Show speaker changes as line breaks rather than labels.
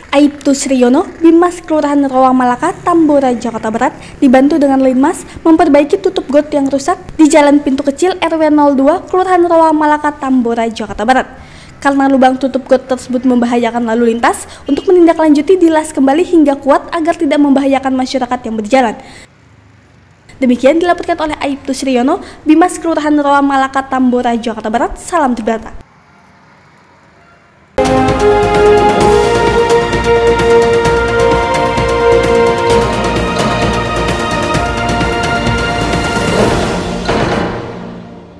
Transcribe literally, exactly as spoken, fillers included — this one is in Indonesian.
Aibtu Sriyono, Bimas Kelurahan Rawa Malaka, Tambora, Jakarta Barat, dibantu dengan Linmas memperbaiki tutup got yang rusak di Jalan Pintu Kecil R W nol dua, Kelurahan Rawa Malaka, Tambora, Jakarta Barat. Karena lubang tutup got tersebut membahayakan lalu lintas, untuk menindaklanjuti dilas kembali hingga kuat agar tidak membahayakan masyarakat yang berjalan. Demikian dilaporkan oleh Aibtu Sriyono, Bimas Kelurahan Rawa Malaka, Tambora, Jakarta Barat. Salam Tribrata.